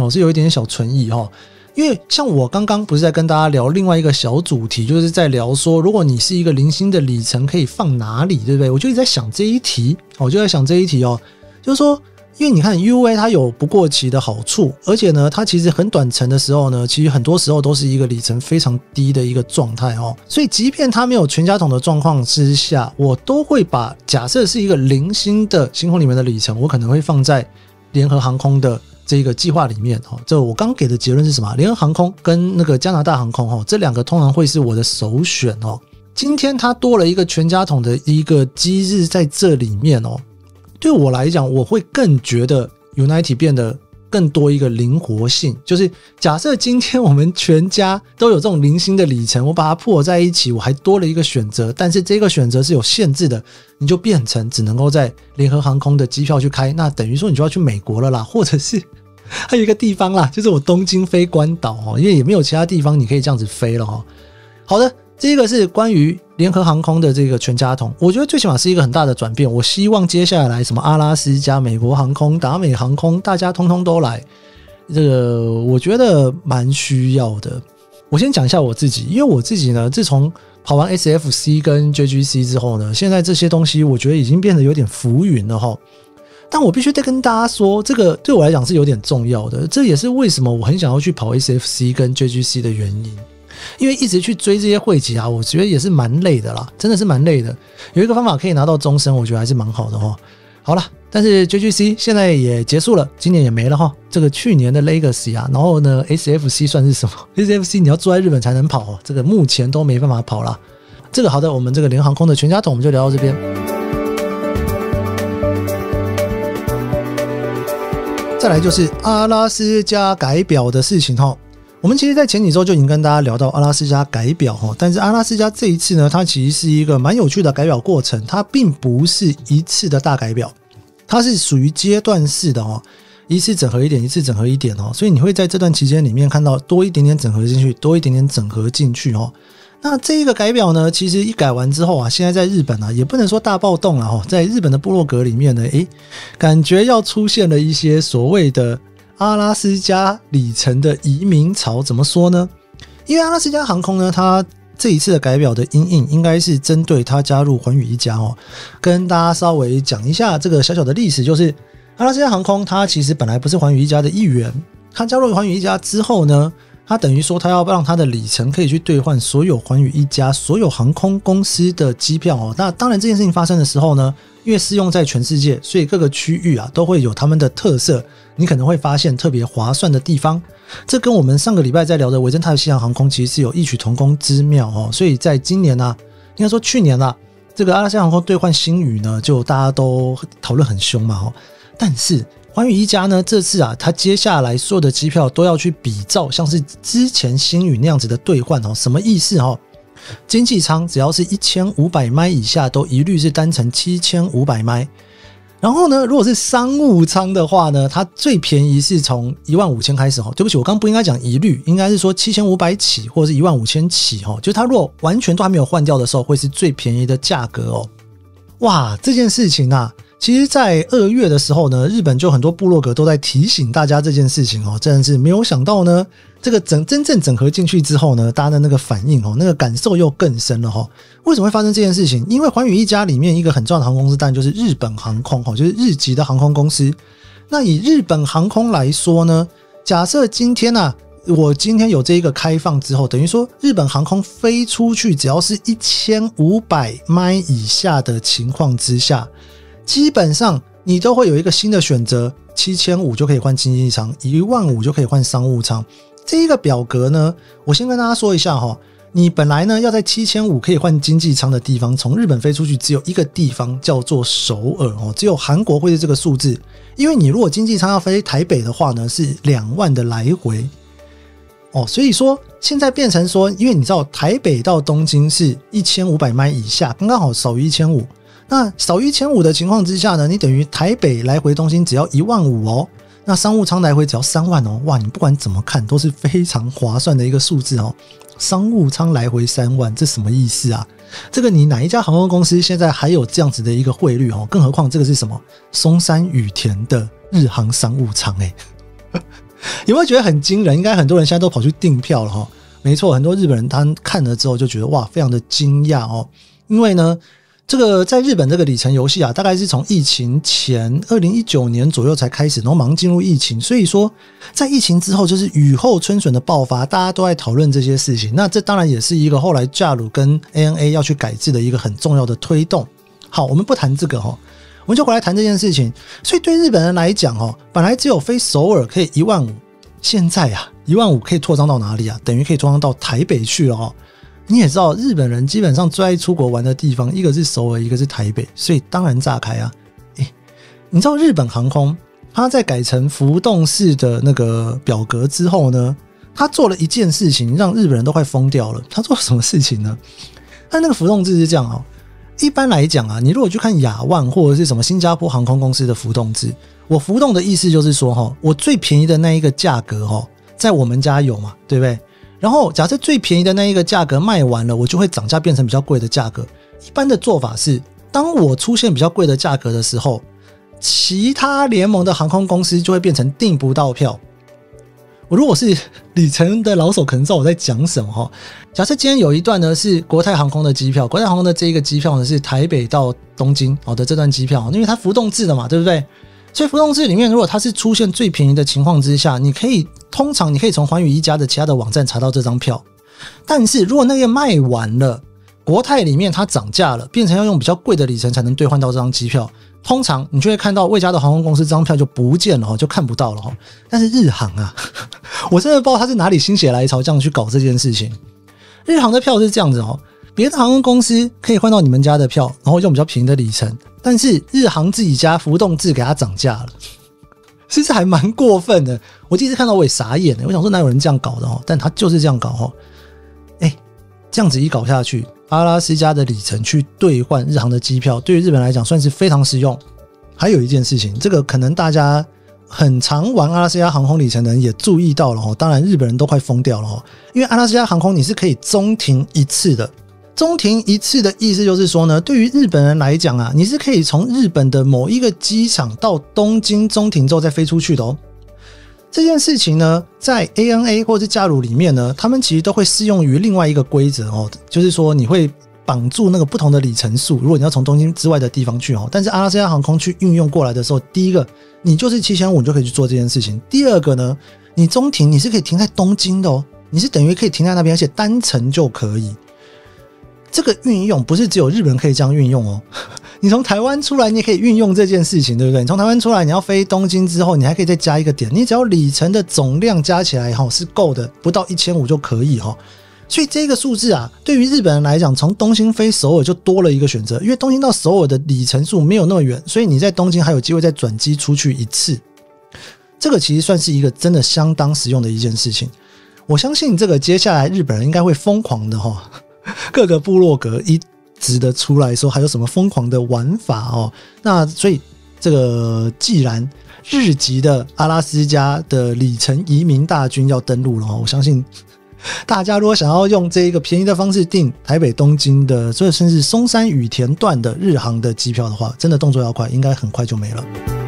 因为像我刚刚不是在跟大家聊另外一个小主题，就是在聊说如果你是一个零星的里程可以放哪里，对不对？我就在想这一题就是说因为你看 UA 它有不过期的好处，而且呢它其实很短程的时候呢，其实很多时候都是一个里程非常低的一个状态哦。所以即便它没有全家桶的状况之下，我都会把假设是一个零星的星空里面的里程，我可能会放在联合航空的这个计划里面。这我刚给的结论是什么？联合航空跟那个加拿大航空这两个通常会是我的首选哦。今天它多了一个全家桶的一个机制在这里面哦。对我来讲，我会更觉得 United 变得更多一个灵活性，就是假设今天我们全家都有这种零星的里程，我把它破在一起，我还多了一个选择，但是这个选择是有限制的，你就变成只能够在联合航空的机票去开，那等于说你就要去美国了啦，或者是还有一个地方啦，就是我东京飞关岛因为也没有其他地方你可以这样子飞了好的，这个是关于联合航空的这个全家桶，我觉得最起码是一个很大的转变。我希望接下来什么阿拉斯加、美国航空、达美航空，大家通通都来，这个我觉得蛮需要的。我先讲一下我自己，因为我自己呢，自从跑完 SFC 跟 JGC 之后呢，现在这些东西我觉得已经变得有点浮云了但我必须得跟大家说，这个对我来讲是有点重要的，这也是为什么我很想要去跑 SFC 跟 JGC 的原因。因为一直去追这些会籍我觉得也是蛮累的啦，真的是蛮累的。有一个方法可以拿到终身，我觉得还是蛮好的好了，但是 JGC 现在也结束了，今年也没了这个去年的 Legacy 然后呢 SFC 算是什么 ？SFC 你要住在日本才能跑这个目前都没办法跑啦。这个好的，我们这个联航空的全家桶我们就聊到这边。再来就是阿拉斯加改表的事情我们其实在前几周就已经跟大家聊到阿拉斯加改表但是阿拉斯加这一次呢，它其实是一个蛮有趣的改表过程，它并不是一次的大改表，它是属于阶段式的一次整合一点，一次整合一点所以你会在这段期间里面看到多一点点整合进去，多一点点整合进去那这一个改表呢，其实一改完之后现在在日本也不能说大暴动了在日本的部落格里面呢，感觉要出现了一些所谓的阿拉斯加里程的移民潮。怎么说呢？因为阿拉斯加航空呢，它这一次的改表的因应应该是针对它加入寰宇一家跟大家稍微讲一下这个小小的历史，就是阿拉斯加航空它其实本来不是寰宇一家的一员，它加入寰宇一家之后呢，它等于说它要让它的里程可以去兑换所有寰宇一家所有航空公司的机票那当然这件事情发生的时候呢，因为适用在全世界，所以各个区域都会有他们的特色，你可能会发现特别划算的地方。这跟我们上个礼拜在聊的维珍泰西洋航空其实是有异曲同工之妙所以在今年应该说去年这个阿拉斯加航空兑换星宇呢，就大家都讨论很凶嘛但是寰宇一家呢，这次它接下来所有的机票都要去比照像是之前星宇那样子的兑换什么意思经济舱只要是1500迈以下都一律是单程7500迈，然后呢，如果是商务舱的话呢，它最便宜是从15000开始对不起，我刚不应该讲一律，应该是说7500起或者是15000起就是它如果完全都还没有换掉的时候，会是最便宜的价格哇，这件事情其实在2月的时候呢，日本就很多部落格都在提醒大家这件事情真的是没有想到呢，这个真正整合进去之后呢，大家的那个反应那个感受又更深了为什么会发生这件事情？因为寰宇一家里面一个很重要的航空公司当然就是日本航空就是日籍的航空公司。那以日本航空来说呢，假设今天我今天有这一个开放之后，等于说日本航空飞出去只要是1500迈以下的情况之下，基本上你都会有一个新的选择，7500就可以换经济舱，15000就可以换商务舱。这一个表格呢，我先跟大家说一下你本来呢要在7500可以换经济舱的地方，从日本飞出去只有一个地方叫做首尔只有韩国会是这个数字。因为你如果经济舱要飞台北的话呢，是2万的来回所以说现在变成说，因为你知道台北到东京是1500迈以下，刚刚好少于1500，那少于1500的情况之下呢，你等于台北来回东京只要15000那商务舱来回只要3万哇，你不管怎么看都是非常划算的一个数字商务舱来回3万，这什么意思啊？这个你哪一家航空公司现在还有这样子的一个汇率更何况这个是什么？松山羽田的日航商务舱有没有觉得很惊人？应该很多人现在都跑去订票了没错，很多日本人他看了之后就觉得哇，非常的惊讶因为呢这个在日本这个里程游戏啊，大概是从疫情前2019年左右才开始，然后马上进入疫情，所以说在疫情之后就是雨后春笋的爆发，大家都在讨论这些事情。那这当然也是一个后来JAL跟 ANA 要去改制的一个很重要的推动。好，我们不谈这个齁，我们就回来谈这件事情。所以对日本人来讲齁，本来只有飞首尔可以15000，现在啊15000可以扩张到哪里啊？等于可以扩张到台北去了齁。你也知道日本人基本上最爱出国玩的地方，一个是首尔，一个是台北，所以当然炸开啊。你知道日本航空它在改成浮动式的那个表格之后呢，它做了一件事情让日本人都快疯掉了。它做了什么事情呢？它那个浮动制是这样一般来讲啊，你如果去看亚万或者是什么新加坡航空公司的浮动制，我浮动的意思就是说我最便宜的那一个价格在我们家有嘛，对不对？然后假设最便宜的那一个价格卖完了，我就会涨价变成比较贵的价格。一般的做法是，当我出现比较贵的价格的时候，其他联盟的航空公司就会变成订不到票。我如果是里程的老手，可能知道我在讲什么假设今天有一段呢是国泰航空的机票，国泰航空的这一个机票呢是台北到东京的这段机票，因为它浮动制的嘛，对不对？所以浮动制里面，如果它是出现最便宜的情况之下，通常你可以从寰宇一家的其他的网站查到这张票。但是如果那个卖完了，国泰里面它涨价了，变成要用比较贵的里程才能兑换到这张机票，通常你就会看到魏家的航空公司这张票就不见了就看不到了但是日航啊，我真的不知道他是哪里心血来潮这样去搞这件事情。日航的票是这样子别的航空公司可以换到你们家的票，然后用比较便宜的里程，但是日航自己家浮动制给它涨价了，其实还蛮过分的。我第一次看到我也傻眼我想说哪有人这样搞的但他就是这样搞这样子一搞下去，阿拉斯加的里程去兑换日航的机票，对于日本来讲算是非常实用。还有一件事情，这个可能大家很常玩阿拉斯加航空里程的人也注意到了当然日本人都快疯掉了因为阿拉斯加航空你是可以中停一次的。中停一次的意思就是说呢，对于日本人来讲啊，你是可以从日本的某一个机场到东京中停之后再飞出去的这件事情呢，在 ANA 或者是JAL里面呢，他们其实都会适用于另外一个规则就是说你会绑住那个不同的里程数，如果你要从东京之外的地方去但是阿拉斯加航空去运用过来的时候，第一个你就是7500就可以去做这件事情，第二个呢，你中停你是可以停在东京的你是等于可以停在那边，而且单程就可以。这个运用不是只有日本人可以这样运用你从台湾出来你也可以运用这件事情，对不对？你从台湾出来你要飞东京之后，你还可以再加一个点，你只要里程的总量加起来是够的，不到1500就可以所以这个数字啊，对于日本人来讲，从东京飞首尔就多了一个选择，因为东京到首尔的里程数没有那么远，所以你在东京还有机会再转机出去一次。这个其实算是一个真的相当实用的一件事情。我相信这个接下来日本人应该会疯狂的各个部落格一直的出来说还有什么疯狂的玩法那所以这个既然日籍的阿拉斯加的里程移民大军要登陆了我相信大家如果想要用这一个便宜的方式订台北东京的，甚至是松山羽田段的日航的机票的话，真的动作要快，应该很快就没了。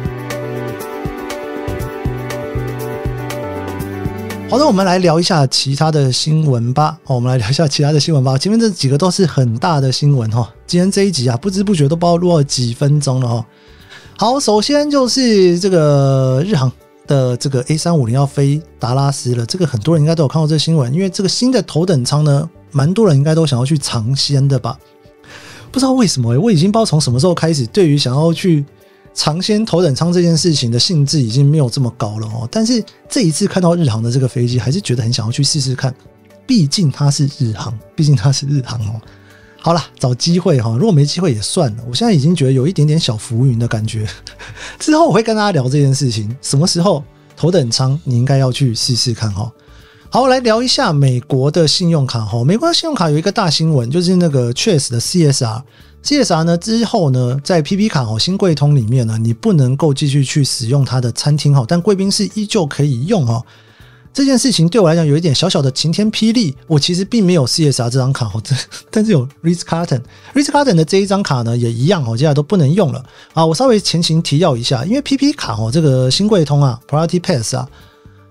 好的，我们来聊一下其他的新闻吧。前面这几个都是很大的新闻今天这一集啊，不知不觉都不知道录了几分钟了好，首先就是这个日航的这个 A350 要飞达拉斯了，这个很多人应该都有看到这个新闻，因为这个新的头等舱呢，蛮多人应该都想要去尝鲜的吧。不知道为什么我已经不知道从什么时候开始，对于想要去尝鲜头等舱这件事情的兴致已经没有这么高了但是这一次看到日航的这个飞机，还是觉得很想要去试试看，毕竟它是日航好啦，找机会如果没机会也算了，我现在已经觉得有一点点小浮云的感觉。之后我会跟大家聊这件事情，什么时候头等舱你应该要去试试看好，来聊一下美国的信用卡美国的信用卡有一个大新闻，就是那个 Chase 的 CSR 呢之后呢，在 PP 卡新贵通里面呢，你不能够继续去使用它的餐厅但贵宾室依旧可以用这件事情对我来讲有一点小小的晴天霹雳。我其实并没有 CSR 这张卡但是有 Ritz-Carlton 的这一张卡呢也一样接下来都不能用了我稍微前情提要一下，因为 PP 卡这个新贵通Priority Pass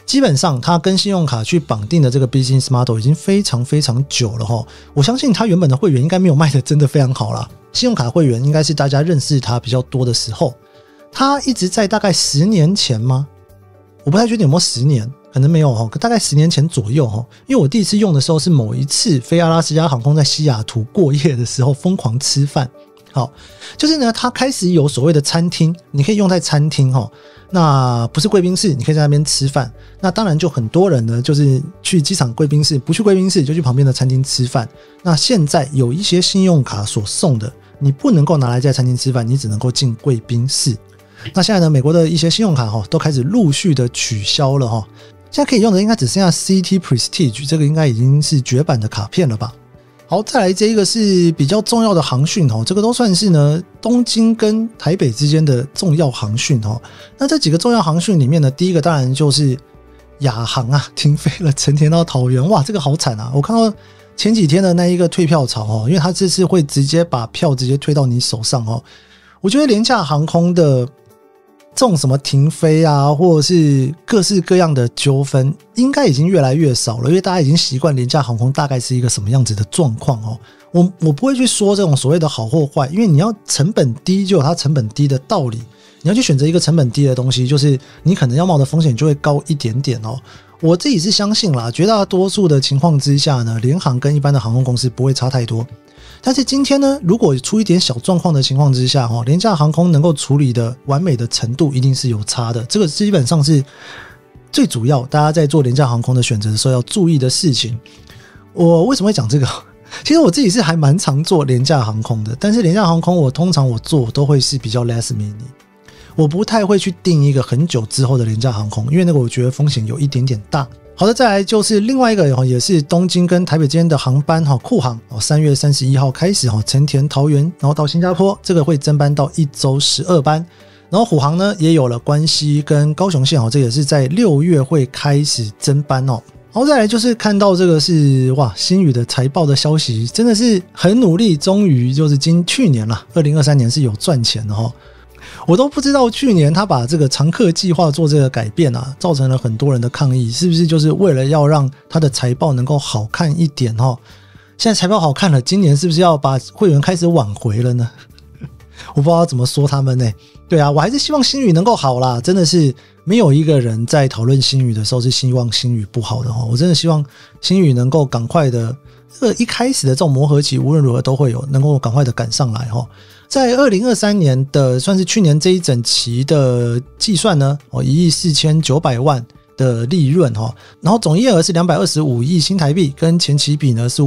基本上它跟信用卡去绑定的这个 business model 已经非常非常久了齁。我相信它原本的会员应该没有卖的真的非常好啦，信用卡会员应该是大家认识它比较多的时候，它一直在大概10年前吗？我不太确定有没有10年，可能没有齁，大概10年前左右齁。因为我第一次用的时候是某一次飞阿拉斯加航空在西雅图过夜的时候疯狂吃饭。好，就是呢，它开始有所谓的餐厅，你可以用在餐厅齁。那不是贵宾室，你可以在那边吃饭。那当然就很多人呢，就是去机场贵宾室，不去贵宾室就去旁边的餐厅吃饭。那现在有一些信用卡所送的，你不能够拿来在餐厅吃饭，你只能够进贵宾室。那现在呢，美国的一些信用卡都开始陆续的取消了。现在可以用的应该只剩下 Citi Prestige， 这个应该已经是绝版的卡片了吧。好，再来这一个是比较重要的航讯，这个都算是呢东京跟台北之间的重要航讯。那这几个重要航讯里面呢，第一个当然就是亚航啊，停飞了成田到桃园。哇，这个好惨啊！我看到前几天的那一个退票潮，因为它这次会直接把票直接推到你手上。我觉得廉价航空的这种什么停飞啊，或者是各式各样的纠纷，应该已经越来越少了，因为大家已经习惯廉价航空大概是一个什么样子的状况。我不会去说这种所谓的好或坏，因为你要成本低就有它成本低的道理，你要去选择一个成本低的东西，就是你可能要冒的风险就会高一点点。我自己是相信啦，绝大多数的情况之下呢，联航跟一般的航空公司不会差太多。但是今天呢，如果出一点小状况的情况之下，廉价航空能够处理的完美的程度一定是有差的。这个基本上是最主要大家在做廉价航空的选择的时候要注意的事情。我为什么会讲这个？其实我自己是还蛮常做廉价航空的，但是廉价航空通常我做都会是比较 last minute， 我不太会去定一个很久之后的廉价航空，因为那个我觉得风险有一点点大。好的，再来就是另外一个也是东京跟台北之间的航班，酷航3月31号开始成田桃园然后到新加坡，这个会增班到1周12班。然后虎航呢也有了关西跟高雄线，这也是在6月会开始增班。好，再来就是看到这个是哇，星宇的财报的消息真的是很努力，终于就是去年啦2023年是有赚钱的。我都不知道去年他把这个常客计划做这个改变啊，造成了很多人的抗议，是不是就是为了要让他的财报能够好看一点？现在财报好看了，今年是不是要把会员开始挽回了呢？我不知道怎么说他们呢。对啊，我还是希望星宇能够好啦，真的是没有一个人在讨论星宇的时候是希望星宇不好的。我真的希望星宇能够赶快的，这个一开始的这种磨合期无论如何都会有，能够赶快的赶上来。在2023年的算是去年这一整期的计算呢，1亿4900万的利润，然后总业额是225亿新台币，跟前期比呢是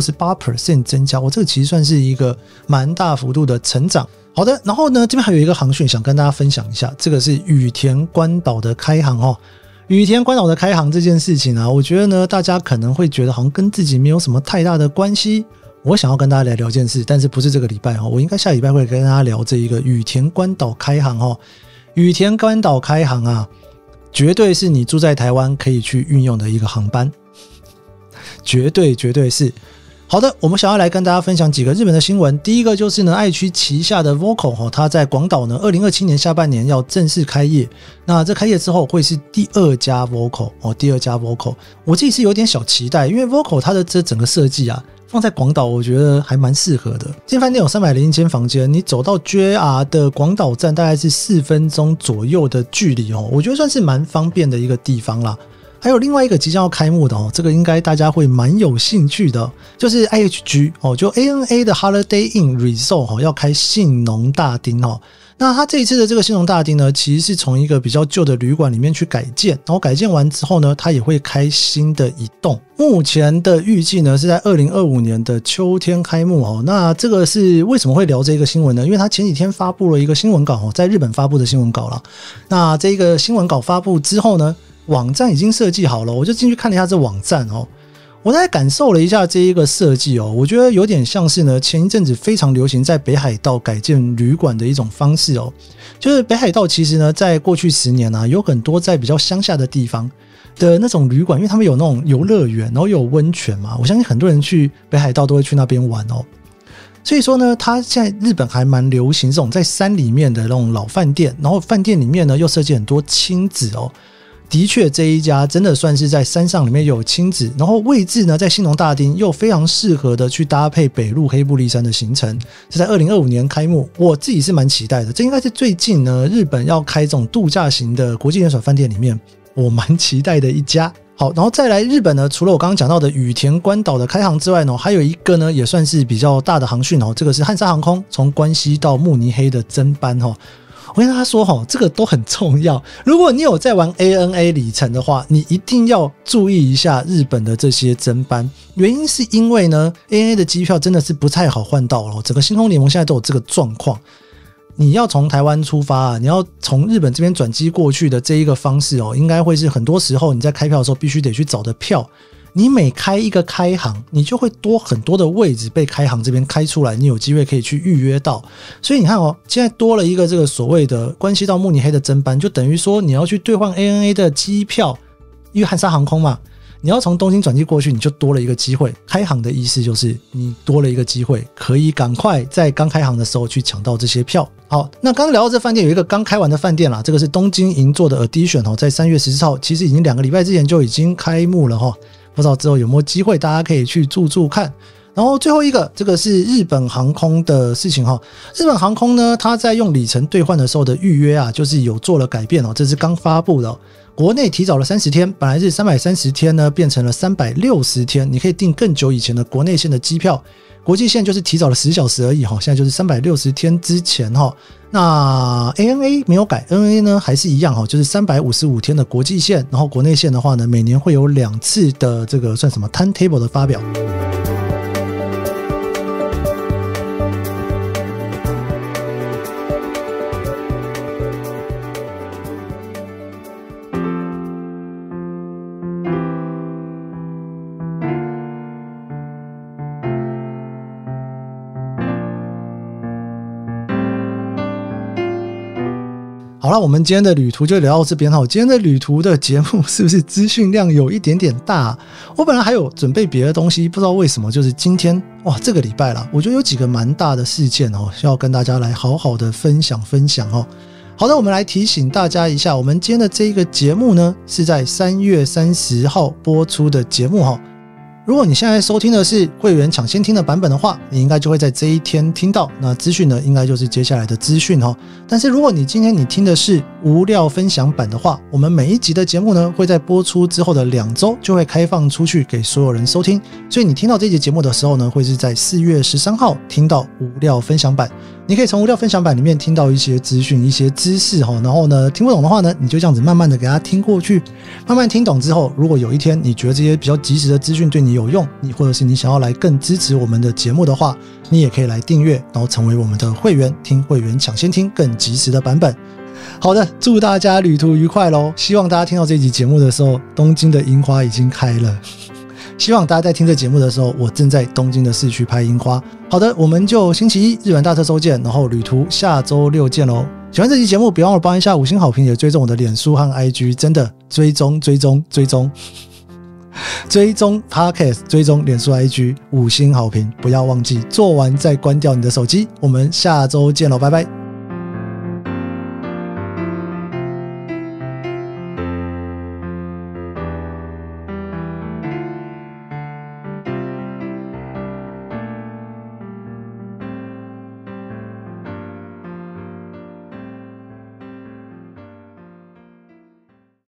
568% 增加。这个其实算是一个蛮大幅度的成长。好的，然后呢这边还有一个航讯想跟大家分享一下，这个是羽田关岛的开航。羽田关岛的开航这件事情啊，我觉得呢大家可能会觉得好像跟自己没有什么太大的关系。我想要跟大家来聊件事，但是不是这个礼拜，我应该下礼拜会跟大家聊这一个羽田关岛开航。羽田关岛开航啊，绝对是你住在台湾可以去运用的一个航班，绝对是。好的，我们想要来跟大家分享几个日本的新闻。第一个就是呢，爱区旗下的 Voco 它在广岛呢2027年下半年要正式开业。那这开业之后会是第二家 Voco， 第二家 Voco。我自己是有点小期待，因为 Voco 它的这整个设计啊，放在广岛我觉得还蛮适合的。这间饭店有301间房间，你走到 JR 的广岛站大概是4分钟左右的距离，我觉得算是蛮方便的一个地方啦。还有另外一个即将要开幕的这个应该大家会蛮有兴趣的，就是 IHG 就 ANA 的 Holiday Inn Resort 要开信浓大町。那它这一次的这个信浓大町呢，其实是从一个比较旧的旅馆里面去改建，然后改建完之后呢，它也会开新的一栋。目前的预计呢是在2025年的秋天开幕。那这个是为什么会聊这个新闻呢？因为它前几天发布了一个新闻稿，在日本发布的新闻稿啦。那这个新闻稿发布之后呢，网站已经设计好了，我就进去看了一下这网站。我大概感受了一下这一个设计，我觉得有点像是呢前一阵子非常流行在北海道改建旅馆的一种方式。就是北海道其实呢在过去10年啊，有很多在比较乡下的地方的那种旅馆，因为他们有那种游乐园，然后有温泉嘛，我相信很多人去北海道都会去那边玩。所以说呢，它现在日本还蛮流行这种在山里面的那种老饭店，然后饭店里面呢又设计很多亲子的确这一家真的算是在山上里面有亲子，然后位置呢在兴农大町又非常适合的去搭配北路黑部立山的行程，是在2025年开幕，我自己是蛮期待的。这应该是最近呢日本要开这种度假型的国际连锁饭店里面我蛮期待的一家。好，然后再来日本呢，除了我刚刚讲到的羽田关岛的开航之外呢，还有一个呢也算是比较大的航讯哦，这个是汉莎航空从关西到慕尼黑的增班哦。我跟大家说这个都很重要。如果你有在玩 ANA 里程的话，你一定要注意一下日本的这些增班。原因是因为呢 ANA 的机票真的是不太好换到了，整个星空联盟现在都有这个状况。你要从台湾出发你要从日本这边转机过去的这一个方式应该会是很多时候你在开票的时候必须得去找的票。你每开一个开航，你就会多很多的位置被开航这边开出来，你有机会可以去预约到。所以你看现在多了一个这个所谓的关西到慕尼黑的增班，就等于说你要去兑换 ANA 的机票，因为汉莎航空嘛，你要从东京转机过去，你就多了一个机会。开航的意思就是你多了一个机会，可以赶快在刚开航的时候去抢到这些票。好，那刚聊到这饭店有一个刚开完的饭店啦，这个是东京银座的 Edition 在3月14号，其实已经2个礼拜之前就已经开幕了不知道之后有没有机会大家可以去住看。然后最后一个，这个是日本航空的事情日本航空呢，它在用里程兑换的时候的预约就是有做了改变这是刚发布的国内提早了30天，本来是330天呢变成了360天，你可以订更久以前的国内线的机票，国际线就是提早了10小时而已现在就是360天之前那 ANA 没有改， ANA 呢还是一样就是355天的国际线，然后国内线的话呢每年会有2次的这个算什么 timetable 的发表。好了，我们今天的旅途就聊到这边今天的旅途的节目是不是资讯量有一点点大我本来还有准备别的东西，不知道为什么就是今天这个礼拜啦，我觉得有几个蛮大的事件需要跟大家来好好的分享好的，我们来提醒大家一下，我们今天的这一个节目呢是在3月30号播出的节目如果你现在收听的是会员抢先听的版本的话，你应该就会在这一天听到，那资讯呢应该就是接下来的资讯但是如果你今天你听的是无料分享版的话，我们每一集的节目呢会在播出之后的2周就会开放出去给所有人收听，所以你听到这集节目的时候呢会是在4月13号听到无料分享版。你可以从无料分享版里面听到一些资讯一些知识然后呢听不懂的话呢你就这样子慢慢的给它听过去，慢慢听懂之后，如果有一天你觉得这些比较及时的资讯对你有用，你或者是你想要来更支持我们的节目的话，你也可以来订阅然后成为我们的会员，听会员抢先听更及时的版本。好的，祝大家旅途愉快咯，希望大家听到这集节目的时候东京的樱花已经开了，希望大家在听这节目的时候我正在东京的市区拍樱花。好的，我们就星期一日本大特搜见，然后旅途下周6见咯。喜欢这期节目别忘了帮一下5星好评，也追踪我的脸书和 IG， 真的追踪Podcast， 追踪脸书 IG， 5星好评不要忘记，做完再关掉你的手机。我们下周见咯，拜拜。